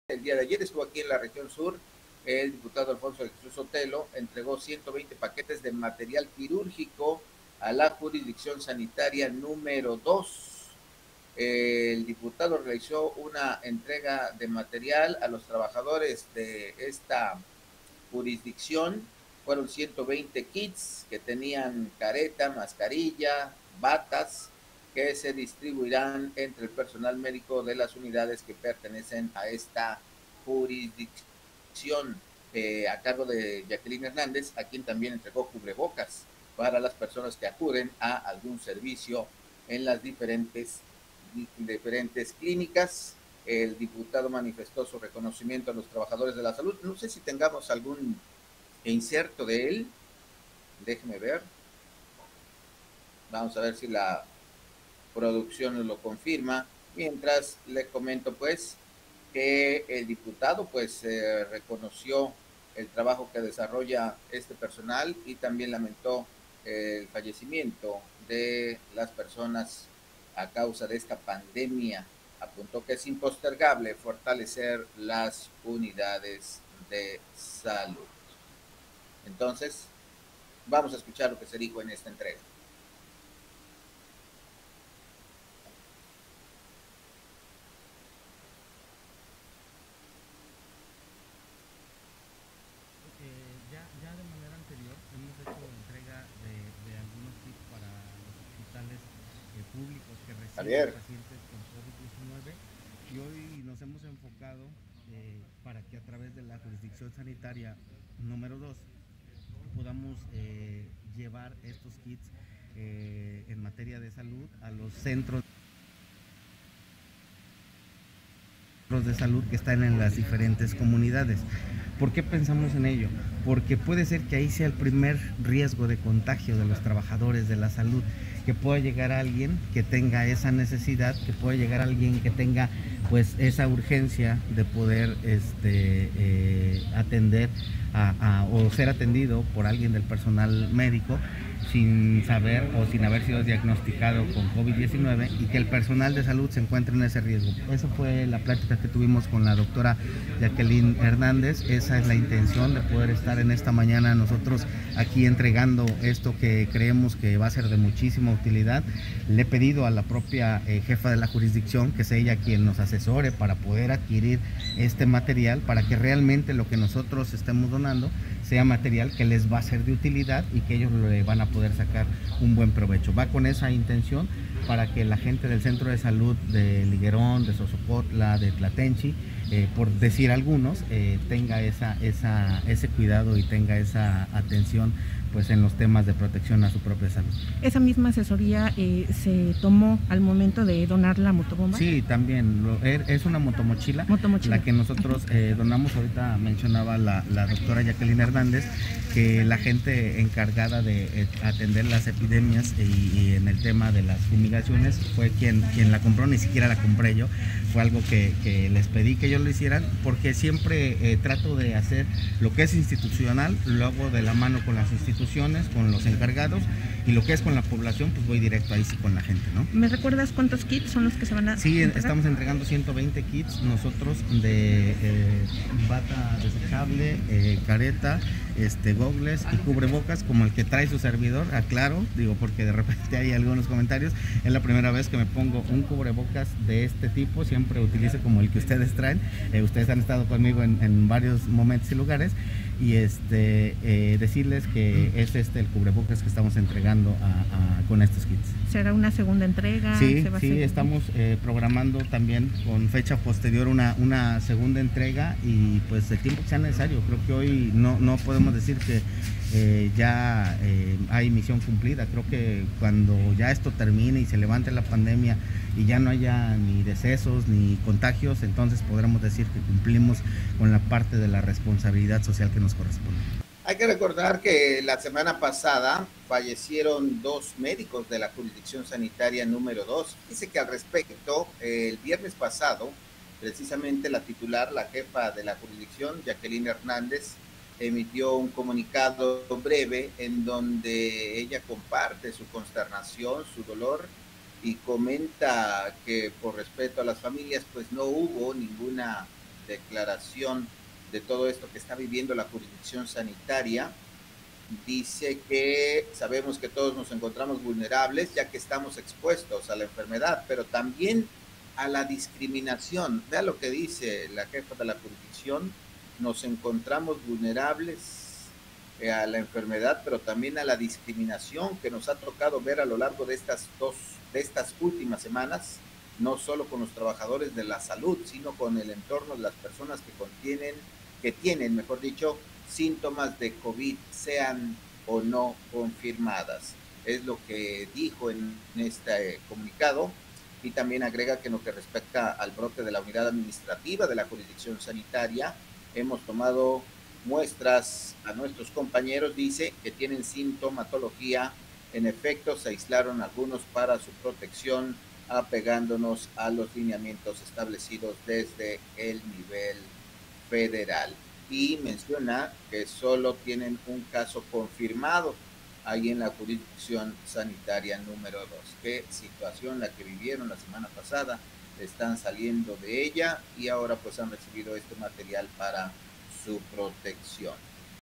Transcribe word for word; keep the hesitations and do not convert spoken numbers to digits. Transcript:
El día de ayer estuvo aquí en la región sur. El diputado Alfonso de Jesús Sotelo entregó ciento veinte paquetes de material quirúrgico a la jurisdicción sanitaria número dos. El diputado realizó una entrega de material a los trabajadores de esta jurisdicción. Fueron ciento veinte kits que tenían careta, mascarilla, batas, que se distribuirán entre el personal médico de las unidades que pertenecen a esta jurisdicción, eh, a cargo de Jacqueline Hernández, a quien también entregó cubrebocas para las personas que acuden a algún servicio en las diferentes, diferentes clínicas. El diputado manifestó su reconocimiento a los trabajadores de la salud. No sé si tengamos algún inserto de él, déjeme ver, vamos a ver si la producción lo confirma. Mientras le comento pues que el diputado pues eh, reconoció el trabajo que desarrolla este personal y también lamentó el fallecimiento de las personas a causa de esta pandemia. Apuntó que es impostergable fortalecer las unidades de salud. Entonces, vamos a escuchar lo que se dijo en esta entrega. Eh, ya, ya de manera anterior hemos hecho entrega de, de algunos kits para los hospitales eh, públicos que reciben Javier. pacientes con COVID diecinueve y hoy nos hemos enfocado eh, para que a través de la jurisdicción sanitaria número dos podamos eh, llevar estos kits eh, en materia de salud a los centros de salud que están en las diferentes comunidades. ¿Por qué pensamos en ello? Porque puede ser que ahí sea el primer riesgo de contagio de los trabajadores de la salud, que pueda llegar a alguien que tenga esa necesidad, que pueda llegar a alguien que tenga pues esa urgencia de poder este, eh, atender a, a, o ser atendido por alguien del personal médico sin saber o sin haber sido diagnosticado con COVID diecinueve y que el personal de salud se encuentre en ese riesgo. Esa fue la plática que tuvimos con la doctora Jacqueline Hernández. Esa es la intención de poder estar en esta mañana nosotros aquí entregando esto que creemos que va a ser de muchísima utilidad. Le he pedido a la propia eh, jefa de la jurisdicción que sea ella quien nos asesore para poder adquirir este material, para que realmente lo que nosotros estemos donando sea material que les va a ser de utilidad y que ellos le van a poder sacar un buen provecho. Va con esa intención para que la gente del centro de salud de Liguerón, de Sosopotla, de Tlatenchi, eh, por decir algunos, eh, tenga esa, esa, ese cuidado y tenga esa atención pues en los temas de protección a su propia salud. ¿Esa misma asesoría eh, se tomó al momento de donar la motobomba? Sí, también, lo, es una motomochila, motomochila. la que nosotros eh, donamos. Ahorita mencionaba la, la doctora Jacqueline Hernández que la gente encargada de eh, atender las epidemias y, y en el tema de las fumigaciones fue quien, quien la compró, ni siquiera la compré yo, fue algo que, que les pedí que ellos lo hicieran, porque siempre eh, trato de hacer lo que es institucional, luego de la mano con las instituciones, con los encargados, y lo que es con la población, pues voy directo ahí sí con la gente, ¿no? ¿Me recuerdas cuántos kits son los que se van a Sí, entregar? Estamos entregando ciento veinte kits nosotros de eh, bata desechable, eh, careta, este, gogles y cubrebocas, como el que trae su servidor, aclaro, digo porque de repente hay algunos comentarios. Es la primera vez que me pongo un cubrebocas de este tipo, siempre utilizo como el que ustedes traen. Eh, ustedes han estado conmigo en, en varios momentos y lugares, y este eh, decirles que es este el cubrebocas que estamos entregando a, a, con estos kits. ¿Será una segunda entrega? Sí, ¿Se va sí, a estamos eh, programando también con fecha posterior una, una segunda entrega, y pues el tiempo que sea necesario. Creo que hoy no, no podemos decir que eh, ya eh, hay misión cumplida. Creo que cuando ya esto termine y se levante la pandemia y ya no haya ni decesos ni contagios, entonces podremos decir que cumplimos con la parte de la responsabilidad social que nos corresponde. Hay que recordar que la semana pasada fallecieron dos médicos de la jurisdicción sanitaria número dos. Dice que al respecto, el viernes pasado, precisamente la titular, la jefa de la jurisdicción, Jacqueline Hernández, emitió un comunicado breve en donde ella comparte su consternación, su dolor, y comenta que por respeto a las familias, pues no hubo ninguna declaración de todo esto que está viviendo la jurisdicción sanitaria. Dice que sabemos que todos nos encontramos vulnerables ya que estamos expuestos a la enfermedad, pero también a la discriminación. Vea lo que dice la jefa de la jurisdicción: nos encontramos vulnerables eh, a la enfermedad, pero también a la discriminación que nos ha tocado ver a lo largo de estas dos, de estas últimas semanas, no solo con los trabajadores de la salud, sino con el entorno de las personas que contienen, que tienen, mejor dicho, síntomas de COVID, sean o no confirmadas. Es lo que dijo en este comunicado, y también agrega que en lo que respecta al brote de la unidad administrativa de la jurisdicción sanitaria, hemos tomado muestras a nuestros compañeros, dice, que tienen sintomatología. En efecto, se aislaron algunos para su protección, apegándonos a los lineamientos establecidos desde el nivel federal. Y menciona que solo tienen un caso confirmado ahí en la jurisdicción sanitaria número dos. Qué situación la que vivieron la semana pasada, están saliendo de ella y ahora pues han recibido este material para su protección.